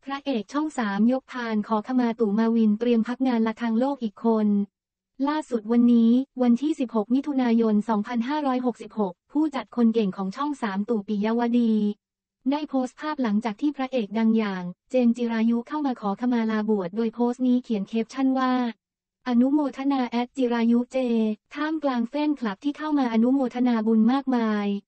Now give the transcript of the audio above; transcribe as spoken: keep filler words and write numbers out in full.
พระเอกช่องสามยกพานขอขมาตู่มาวินเตรียมพักงานละครโลกอีกคนล่าสุดวันนี้วันที่สิบหกมิถุนายนสองพันห้าร้อยหกสิบหกผู้จัดคนเก่งของช่องสามตู่ปิยวดีได้โพสต์ภาพหลังจากที่พระเอกดังอย่างเจมส์จิรายุเข้ามาขอขมาลาบวชโดยโพสต์นี้เขียนแคปชั่นว่าอนุโมทนาแอดจิรายุเจท่ามกลางแฟนคลับที่เข้ามาอนุโมทนาบุญมากมาย